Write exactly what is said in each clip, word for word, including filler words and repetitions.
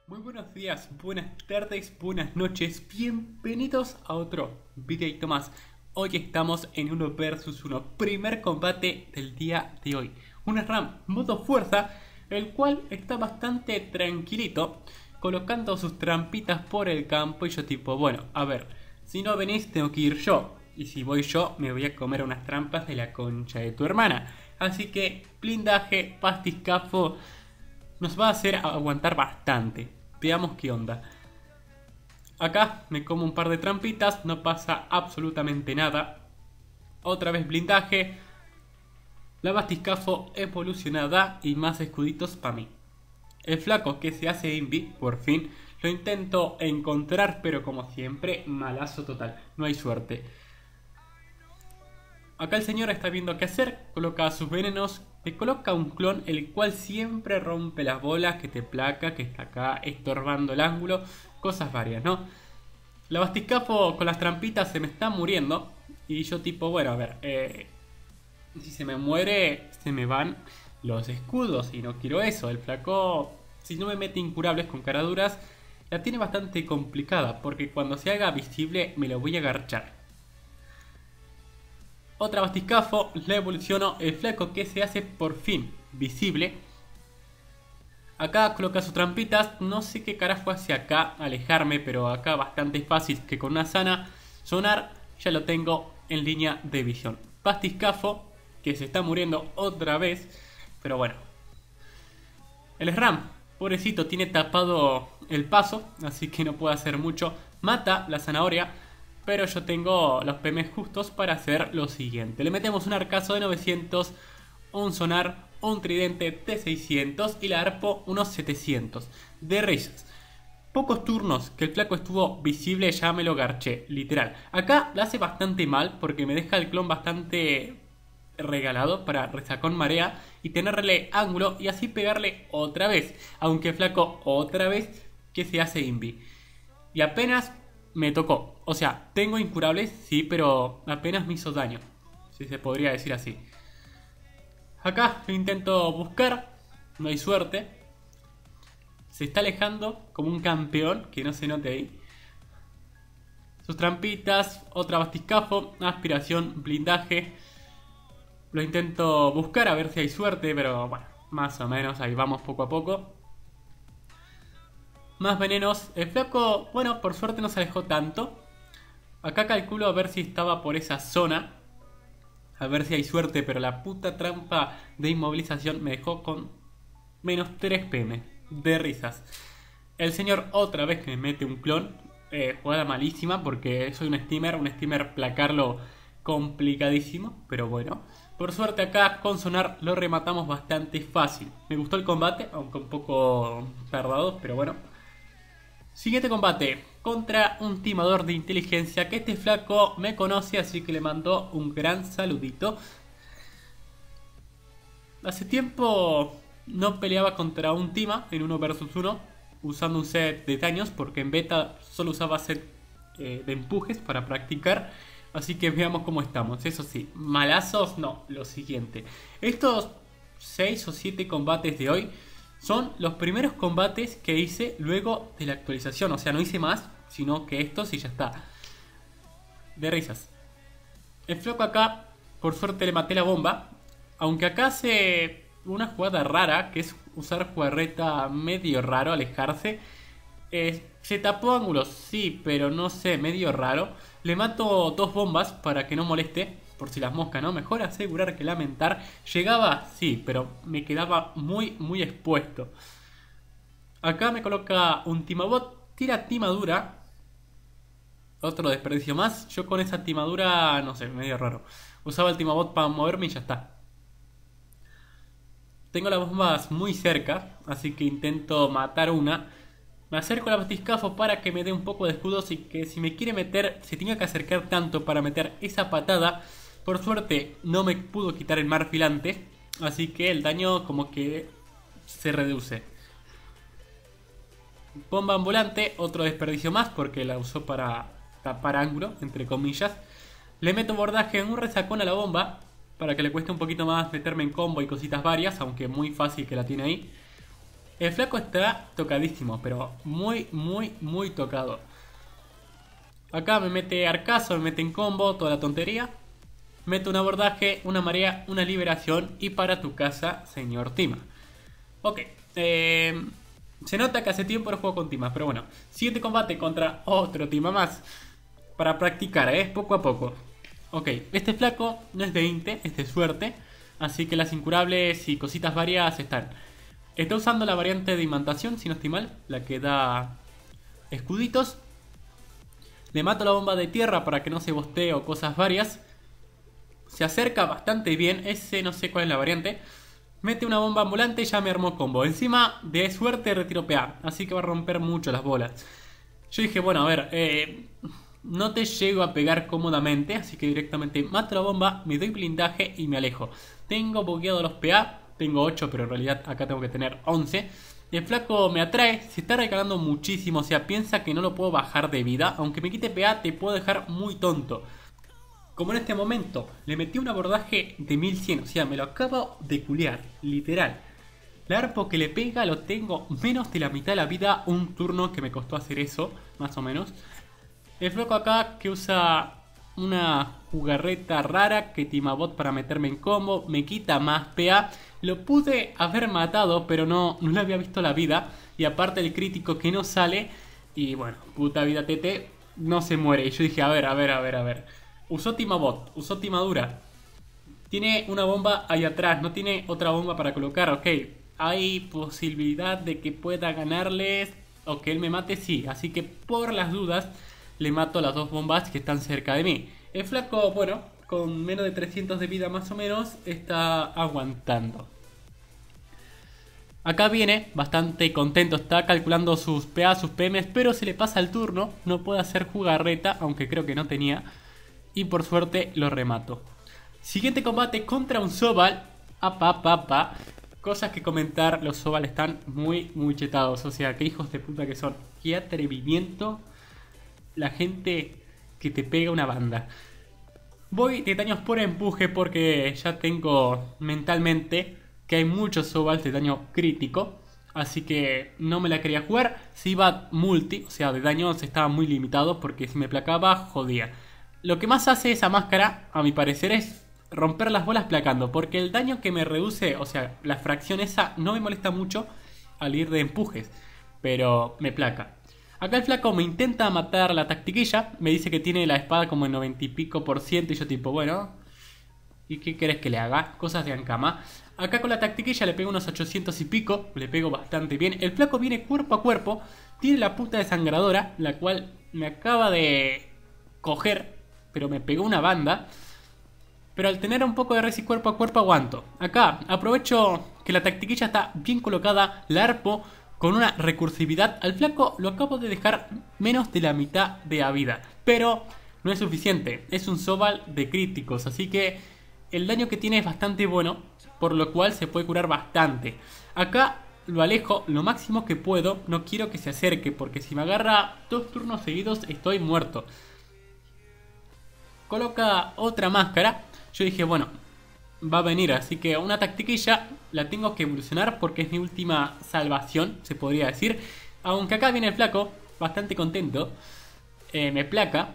Muy buenos días, buenas tardes, buenas noches, bienvenidos a otro videito más. Hoy estamos en uno versus uno, primer combate del día de hoy. Un SRAM modo fuerza, el cual está bastante tranquilito, colocando sus trampitas por el campo y yo tipo, bueno, a ver, si no venís tengo que ir yo. Y si voy yo me voy a comer unas trampas de la concha de tu hermana. Así que blindaje, pastiscafo nos va a hacer aguantar bastante. Veamos qué onda. Acá me como un par de trampitas, no pasa absolutamente nada. Otra vez blindaje. La bastiscafo evolucionada y más escuditos para mí. El flaco que se hace invi, por fin, lo intento encontrar, pero como siempre, malazo total, no hay suerte. Acá el señor está viendo qué hacer, coloca sus venenos, te coloca un clon el cual siempre rompe las bolas, que te placa, que está acá estorbando el ángulo, cosas varias, ¿no? La bastiscafo con las trampitas se me está muriendo y yo tipo, bueno, a ver, eh, si se me muere se me van los escudos y no quiero eso. El flaco, si no me mete incurables con caraduras, la tiene bastante complicada porque cuando se haga visible me lo voy a agarchar. Otra bastiscafo, la evoluciono, el flaco que se hace por fin visible. Acá coloca sus trampitas, no sé qué carajo hace acá, alejarme, pero acá bastante fácil que con una sana sonar ya lo tengo en línea de visión. Bastiscafo, que se está muriendo otra vez, pero bueno. El SRAM, pobrecito, tiene tapado el paso, así que no puede hacer mucho. Mata la zanahoria. Pero yo tengo los P M justos para hacer lo siguiente. Le metemos un arcazo de novecientos, un sonar, un tridente de seiscientos y la arpo unos setecientos. De risas. Pocos turnos que el flaco estuvo visible ya me lo garché, literal. Acá la hace bastante mal porque me deja el clon bastante regalado para resacón marea y tenerle ángulo y así pegarle otra vez. Aunque el flaco otra vez que se hace invi. Y apenas me tocó. O sea, tengo incurables, sí, pero apenas me hizo daño, si se podría decir así. Acá lo intento buscar, no hay suerte. Se está alejando como un campeón, que no se note ahí. Sus trampitas, otra bastiscafo, aspiración, blindaje. Lo intento buscar a ver si hay suerte, pero bueno, más o menos ahí vamos poco a poco. Más venenos. El flaco, bueno, por suerte no se alejó tanto. Acá calculo a ver si estaba por esa zona. A ver si hay suerte, pero la puta trampa de inmovilización me dejó con menos tres P M. De risas. El señor otra vez que me mete un clon. Eh, jugada malísima porque soy un steamer. Un steamer placarlo complicadísimo. Pero bueno. Por suerte acá con sonar lo rematamos bastante fácil. Me gustó el combate, aunque un poco tardado, pero bueno. Siguiente combate, contra un timador de inteligencia que este flaco me conoce, así que le mando un gran saludito. Hace tiempo no peleaba contra un tima en uno versus uno, usando un set de daños, porque en beta solo usaba set eh, de empujes para practicar. Así que veamos cómo estamos. Eso sí, malazos no, lo siguiente. Estos seis o siete combates de hoy son los primeros combates que hice luego de la actualización. O sea, no hice más, sino que estos y ya está. De risas. El flaco acá, por suerte le maté la bomba. Aunque acá hace una jugada rara, que es usar jugarreta medio raro, alejarse. Eh, se tapó ángulos, sí, pero no sé, medio raro. Le mato dos bombas para que no moleste. Por si las moscas, ¿no? Mejor asegurar que lamentar. Llegaba, sí, pero me quedaba muy, muy expuesto. Acá me coloca un timabot. Tira timadura. Otro desperdicio más. Yo con esa timadura, no sé, medio raro. Usaba el timabot para moverme y ya está. Tengo las bombas muy cerca, así que intento matar una. Me acerco a la bastiscafo para que me dé un poco de escudos y que si me quiere meter, se tenga que acercar tanto para meter esa patada. Por suerte no me pudo quitar el marfilante, así que el daño como que se reduce. Bomba ambulante, otro desperdicio más porque la usó para tapar ángulo, entre comillas. Le meto bordaje en un resacón a la bomba para que le cueste un poquito más meterme en combo y cositas varias, aunque muy fácil que la tiene ahí. El flaco está tocadísimo, pero muy, muy, muy tocado. Acá me mete arcazo, me mete en combo, toda la tontería. Mete un abordaje, una marea, una liberación y para tu casa, señor Tima. Ok, eh, se nota que hace tiempo no juego con Tima, pero bueno. Siguiente combate contra otro Tima más. Para practicar, ¿eh? Poco a poco. Ok, este flaco no es de Inte, es de suerte. Así que las incurables y cositas variadas están. Está usando la variante de imantación, si no estoy mal. La que da escuditos. Le mato la bomba de tierra para que no se bostee o cosas varias. Se acerca bastante bien. Ese no sé cuál es la variante. Mete una bomba ambulante y ya me armó combo. Encima de suerte retiro P A. Así que va a romper mucho las bolas. Yo dije, bueno, a ver. Eh, no te llego a pegar cómodamente. Así que directamente mato la bomba. Me doy blindaje y me alejo. Tengo bugueado los P A. Tengo ocho, pero en realidad acá tengo que tener once. El flaco me atrae, se está regalando muchísimo. O sea, piensa que no lo puedo bajar de vida. Aunque me quite P A, te puedo dejar muy tonto. Como en este momento, le metí un abordaje de mil cien. O sea, me lo acabo de culear, literal. El arpo que le pega lo tengo menos de la mitad de la vida. Un turno que me costó hacer eso, más o menos. El flaco acá que usa una jugarreta rara que Timabot para meterme en combo. Me quita más P A. Lo pude haber matado, pero no, no le había visto la vida. Y aparte el crítico que no sale. Y bueno, puta vida T T, no se muere. Y yo dije, a ver, a ver, a ver, a ver. Usó Timabot, usó Timadura. Tiene una bomba ahí atrás, no tiene otra bomba para colocar, ok. Hay posibilidad de que pueda ganarles o que él me mate, sí. Así que por las dudas le mato las dos bombas que están cerca de mí. El flaco, bueno, con menos de trescientos de vida más o menos, está aguantando. Acá viene bastante contento, está calculando sus P A, sus P Ms, pero se le pasa el turno, no puede hacer jugarreta, aunque creo que no tenía. Y por suerte lo remato. Siguiente combate contra un Zobal. Apa, apa, apa. Cosas que comentar, los Zobal están muy, muy chetados. O sea, qué hijos de puta que son. Qué atrevimiento la gente que te pega una banda. Voy de daños por empuje porque ya tengo mentalmente que hay muchos Zobals de daño crítico. Así que no me la quería jugar. Si iba multi, o sea, de daños estaba muy limitado porque si me placaba, jodía. Lo que más hace esa máscara, a mi parecer, es romper las bolas placando. Porque el daño que me reduce, o sea, la fracción esa, no me molesta mucho al ir de empujes. Pero me placa. Acá el flaco me intenta matar la tactiquilla. Me dice que tiene la espada como en noventa y pico por ciento. Y yo tipo, bueno, ¿y qué querés que le haga? Cosas de Ankama. Acá con la tactiquilla le pego unos ochocientos y pico. Le pego bastante bien. El flaco viene cuerpo a cuerpo. Tiene la puta desangradora, la cual me acaba de coger, pero me pegó una banda. Pero al tener un poco de res y cuerpo a cuerpo aguanto. Acá aprovecho que la tactiquilla está bien colocada. La arpo con una recursividad. Al flaco lo acabo de dejar menos de la mitad de la vida. Pero no es suficiente. Es un Zobal de críticos. Así que el daño que tiene es bastante bueno. Por lo cual se puede curar bastante. Acá lo alejo lo máximo que puedo. No quiero que se acerque, porque si me agarra dos turnos seguidos estoy muerto. Coloca otra máscara. Yo dije, bueno, va a venir, así que una tactiquilla la tengo que evolucionar porque es mi última salvación, se podría decir. Aunque acá viene el flaco, bastante contento. eh, Me placa.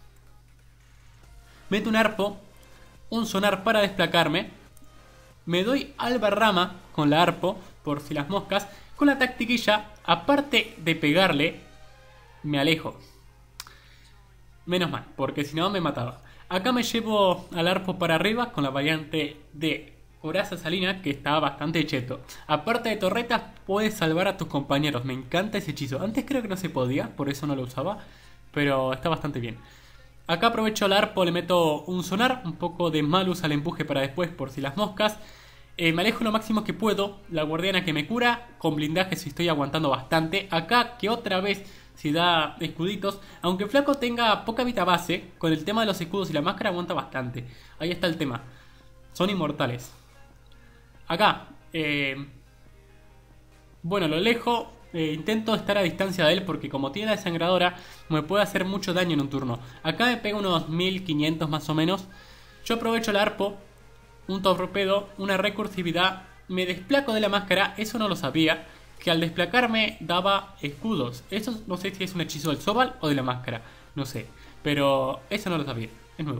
Mete un arpo, un sonar para desplacarme. Me doy al barrama con la arpo, por si las moscas. Con la tactiquilla, aparte de pegarle, me alejo. Menos mal, porque si no me mataba. Acá me llevo al arpo para arriba con la variante de Coraza Salina, que está bastante cheto. Aparte de torretas, puedes salvar a tus compañeros. Me encanta ese hechizo. Antes creo que no se podía, por eso no lo usaba. Pero está bastante bien. Acá aprovecho el arpo, le meto un sonar, un poco de malus al empuje para después por si las moscas. Eh, me alejo lo máximo que puedo. La guardiana que me cura, con blindaje si estoy aguantando bastante. Acá que otra vez si da escuditos. Aunque Flaco tenga poca vida base, con el tema de los escudos y la máscara aguanta bastante. Ahí está el tema. Son inmortales. Acá. Eh, bueno, lo alejo. Eh, intento estar a distancia de él porque como tiene la desangradora me puede hacer mucho daño en un turno. Acá me pega unos mil quinientos más o menos. Yo aprovecho el arpo, un torpedo, una recursividad. Me desplaco de la máscara, eso no lo sabía. que al desplacarme daba escudos. Eso no sé si es un hechizo del Sobal o de la máscara, no sé. Pero eso no lo sabía, es nuevo.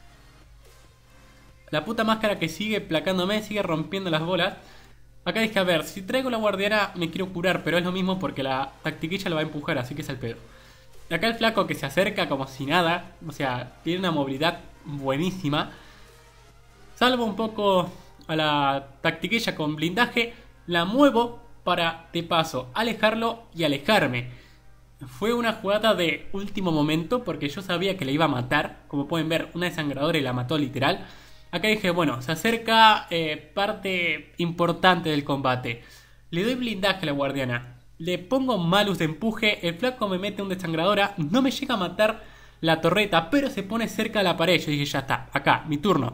La puta máscara que sigue placándome, sigue rompiendo las bolas. Acá dije, a ver, si traigo la guardiana me quiero curar, pero es lo mismo porque la tactiquilla lo va a empujar, así que es el pedo. Acá el flaco que se acerca como si nada, o sea, tiene una movilidad buenísima. Salvo un poco a la tactiquilla con blindaje, la muevo para, de paso, alejarlo y alejarme. Fue una jugada de último momento porque yo sabía que le iba a matar. Como pueden ver, una desangradora y la mató literal. Acá dije, bueno, se acerca eh, parte importante del combate. Le doy blindaje a la guardiana. Le pongo malus de empuje. El flaco me mete un desangradora. No me llega a matar la torreta, pero se pone cerca de la pared. Yo dije, ya está, acá, mi turno.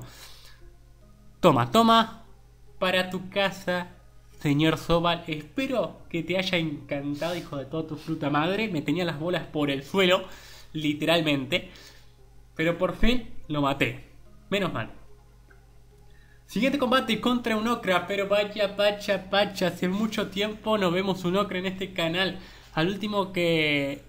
Toma, toma. Para tu casa, señor Sobal. Espero que te haya encantado, hijo de toda tu fruta madre. Me tenía las bolas por el suelo, literalmente. Pero por fin lo maté. Menos mal. Siguiente combate contra un Okra, pero vaya, pacha, pacha, hace mucho tiempo no vemos un Okra en este canal. Al último que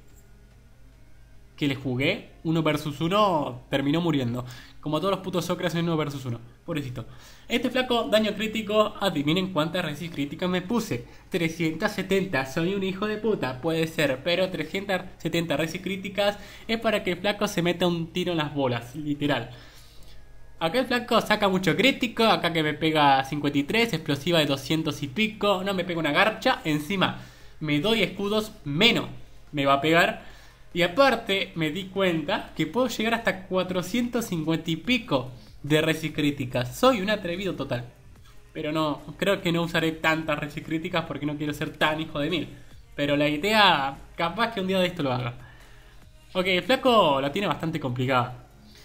que le jugué, uno versus uno, terminó muriendo. Como todos los putos Okras en uno versus uno. Pobrecito. Este flaco, daño crítico, adivinen cuántas resist críticas me puse. trescientas setenta, soy un hijo de puta, puede ser, pero trescientas setenta resist críticas es para que el flaco se meta un tiro en las bolas, literal. Acá el flaco saca mucho crítico, acá que me pega cincuenta y tres, explosiva de doscientos y pico, no me pega una garcha, encima me doy escudos, menos me va a pegar. Y aparte me di cuenta que puedo llegar hasta cuatrocientos cincuenta y pico de resist críticas. Soy un atrevido total. Pero no, creo que no usaré tantas resist críticas porque no quiero ser tan hijo de mil. Pero la idea, capaz que un día de esto lo haga. Ok, el flaco la tiene bastante complicada.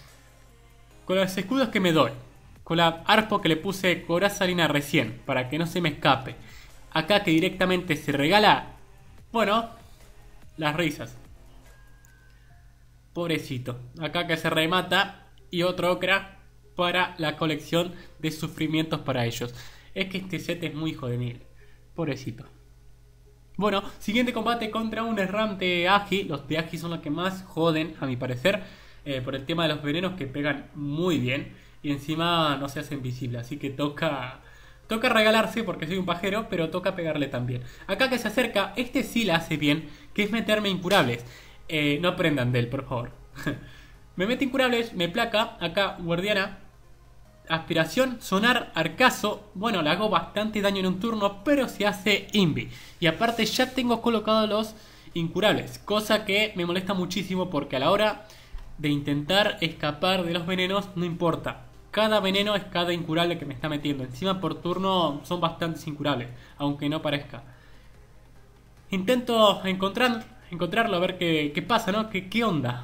Con los escudos que me doy, con la arpo que le puse corazalina recién, para que no se me escape. Acá que directamente se regala, bueno, las risas. Pobrecito. Acá que se remata y otro Okra para la colección de sufrimientos para ellos. Es que este set es muy hijo de mil. Pobrecito. Bueno, siguiente combate contra un Sram de Agi. Los de Agi son los que más joden, a mi parecer. Eh, por el tema de los venenos que pegan muy bien. Y encima no se hacen visibles. Así que toca... Toca regalarse porque soy un pajero, pero toca pegarle también. Acá que se acerca, este sí la hace bien, que es meterme incurables. Eh, no aprendan de él, por favor. Me mete incurables, me placa. Acá, guardiana. Aspiración, sonar, arcazo. Bueno, le hago bastante daño en un turno, pero se hace invi. Y aparte ya tengo colocados los incurables. Cosa que me molesta muchísimo porque a la hora de intentar escapar de los venenos, no importa. Cada veneno es cada incurable que me está metiendo. Encima por turno son bastantes incurables, aunque no parezca. Intento encontrar... encontrarlo, a ver qué, qué pasa, ¿no? ¿Qué, qué onda?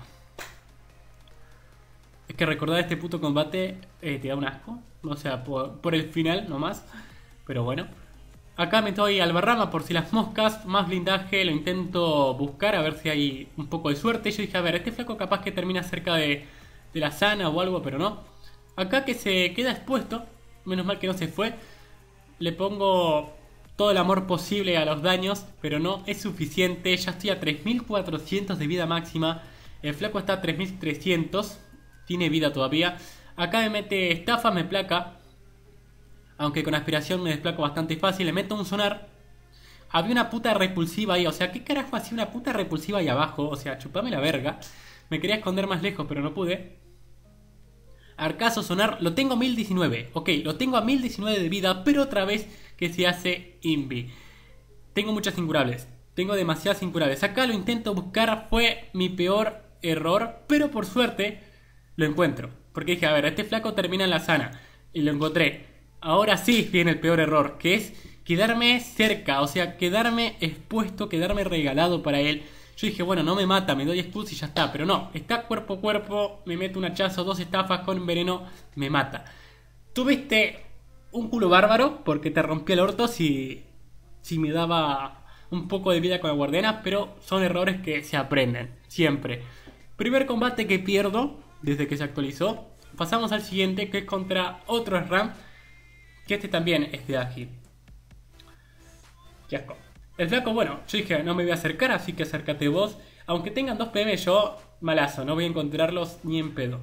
Es que recordar este puto combate eh, te da un asco. O sea, por, por el final nomás. Pero bueno. Acá me estoy al barrama por si las moscas. Más blindaje, lo intento buscar a ver si hay un poco de suerte. Yo dije, a ver, este flaco capaz que termina cerca de, de la sana o algo, pero no. Acá que se queda expuesto. Menos mal que no se fue. Le pongo... todo el amor posible a los daños, pero no es suficiente. Ya estoy a tres mil cuatrocientos de vida máxima. El flaco está a tres mil trescientos. Tiene vida todavía. Acá me mete estafa, me placa. Aunque con aspiración me desplaco bastante fácil. Le meto un sonar. Había una puta repulsiva ahí. O sea, ¿qué carajo hacía una puta repulsiva ahí abajo? O sea, chupame la verga. Me quería esconder más lejos, pero no pude. Arcazo, sonar, lo tengo a mil diecinueve. Ok, lo tengo a mil diecinueve de vida, pero otra vez que se hace invi. Tengo muchas incurables. Tengo demasiadas incurables. Acá lo intento buscar, fue mi peor error, pero por suerte lo encuentro. Porque dije, a ver, este flaco termina en la sana. Y lo encontré. Ahora sí viene el peor error, que es quedarme cerca. O sea, quedarme expuesto, quedarme regalado para él. Yo dije, bueno, no me mata, me doy expulso y ya está. Pero no, está cuerpo a cuerpo, me mete un hachazo, dos estafas con veneno, me mata. Tuviste un culo bárbaro porque te rompí el orto si, si me daba un poco de vida con la guardiana. Pero son errores que se aprenden, siempre. Primer combate que pierdo desde que se actualizó. Pasamos al siguiente, que es contra otro Sram, que este también es de ágil. Qué asco. El flaco, bueno, yo dije, no me voy a acercar, así que acércate vos. Aunque tengan dos P M, yo, malazo, no voy a encontrarlos ni en pedo.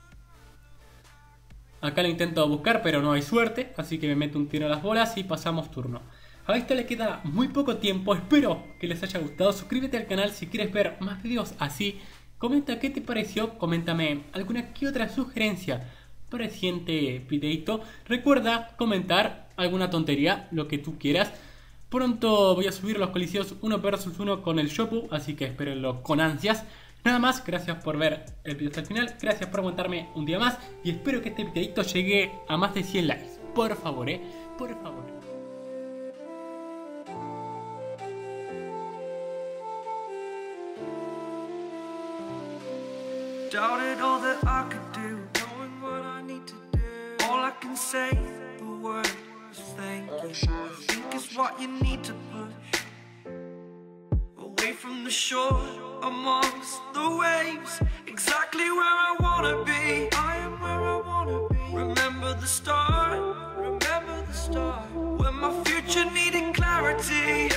Acá lo intento buscar, pero no hay suerte, así que me meto un tiro a las bolas y pasamos turno. A esto le queda muy poco tiempo, espero que les haya gustado. Suscríbete al canal si quieres ver más videos así. Comenta qué te pareció, coméntame alguna que otra sugerencia para el siguiente videito. Recuerda comentar alguna tontería, lo que tú quieras. Pronto voy a subir los coliseos uno versus uno con el Shopu, así que espérenlo con ansias. Nada más, gracias por ver el video hasta el final, gracias por aguantarme un día más y espero que este videito llegue a más de cien likes. Por favor, eh, por favor. Doubted all that I could do, knowing what I need to do. All I can say, the word is thank you. I think it's what you need to push away from the shore, amongst the waves. Exactly where I wanna be. I am where I wanna be. Remember the start, remember the start, when my future needed clarity.